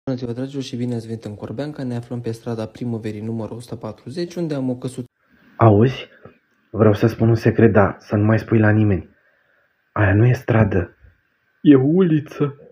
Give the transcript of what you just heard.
Bună ziua, dragilor, și bine ați venit în Corbeanca. Ne aflăm pe strada Primăverii numărul 140, unde am o căsuță. Auzi? Vreau să spun un secret, dar să nu mai spui la nimeni. Aia nu e stradă. E uliță.